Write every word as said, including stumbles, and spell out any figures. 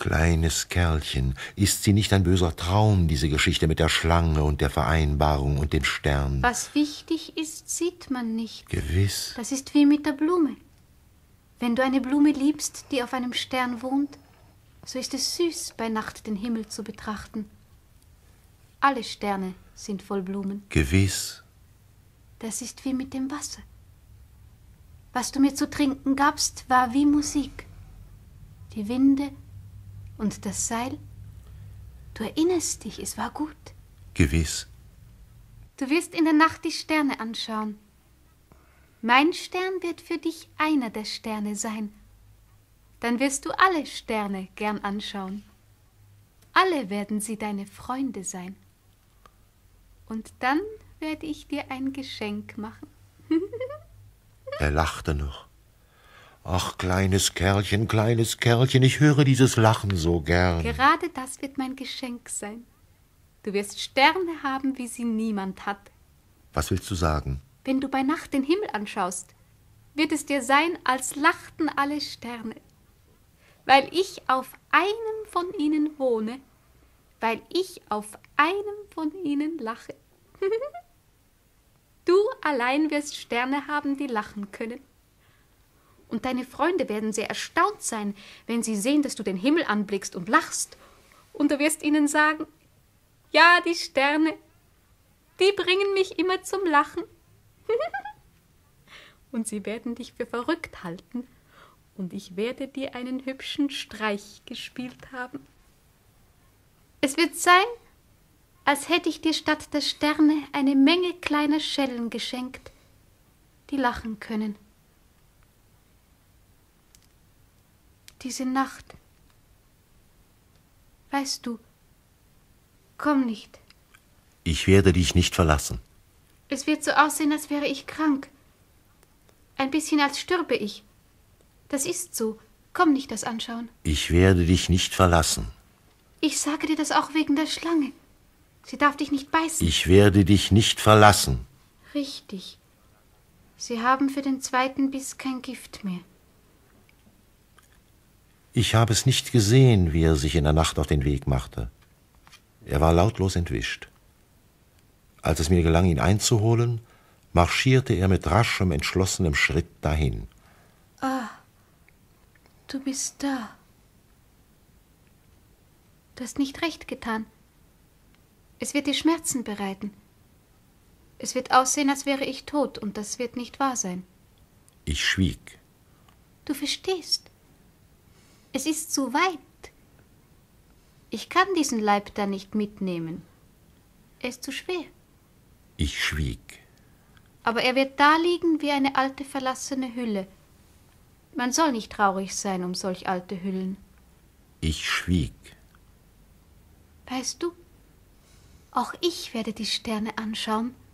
Kleines Kerlchen, ist sie nicht ein böser Traum, diese Geschichte mit der Schlange und der Vereinbarung und den Sternen? Was wichtig ist, sieht man nicht. Gewiss. Das ist wie mit der Blume. Wenn du eine Blume liebst, die auf einem Stern wohnt, so ist es süß, bei Nacht den Himmel zu betrachten. Alle Sterne sind voll Blumen. Gewiss. Das ist wie mit dem Wasser. Was du mir zu trinken gabst, war wie Musik. Die Winde und das Seil. Du erinnerst dich, es war gut. Gewiss. Du wirst in der Nacht die Sterne anschauen. Mein Stern wird für dich einer der Sterne sein. Dann wirst du alle Sterne gern anschauen. Alle werden sie deine Freunde sein. Und dann werde ich dir ein Geschenk machen. Er lachte noch. Ach, kleines Kerlchen, kleines Kerlchen, ich höre dieses Lachen so gern. Gerade das wird mein Geschenk sein. Du wirst Sterne haben, wie sie niemand hat. Was willst du sagen? Wenn du bei Nacht den Himmel anschaust, wird es dir sein, als lachten alle Sterne. Weil ich auf einem von ihnen wohne, weil ich auf einem von ihnen lache. Du allein wirst Sterne haben, die lachen können. Und deine Freunde werden sehr erstaunt sein, wenn sie sehen, dass du den Himmel anblickst und lachst. Und du wirst ihnen sagen, ja, die Sterne, die bringen mich immer zum Lachen. Und sie werden dich für verrückt halten. Und ich werde dir einen hübschen Streich gespielt haben. Es wird sein, als hätte ich dir statt der Sterne eine Menge kleiner Schellen geschenkt, die lachen können. Diese Nacht, weißt du, komm nicht. Ich werde dich nicht verlassen. Es wird so aussehen, als wäre ich krank. Ein bisschen, als stürbe ich. Das ist so. Komm nicht das anschauen. Ich werde dich nicht verlassen. Ich sage dir das auch wegen der Schlange. Sie darf dich nicht beißen. Ich werde dich nicht verlassen. Richtig. Sie haben für den zweiten Biss kein Gift mehr. Ich habe es nicht gesehen, wie er sich in der Nacht auf den Weg machte. Er war lautlos entwischt. Als es mir gelang, ihn einzuholen, marschierte er mit raschem, entschlossenem Schritt dahin. Ah, du bist da. Du hast nicht recht getan. Es wird dir Schmerzen bereiten. Es wird aussehen, als wäre ich tot, und das wird nicht wahr sein. Ich schwieg. Du verstehst. Es ist zu weit. Ich kann diesen Leib da nicht mitnehmen. Er ist zu schwer. Ich schwieg. Aber er wird da liegen wie eine alte verlassene Hülle. Man soll nicht traurig sein um solch alte Hüllen. Ich schwieg. Weißt du, auch ich werde die Sterne anschauen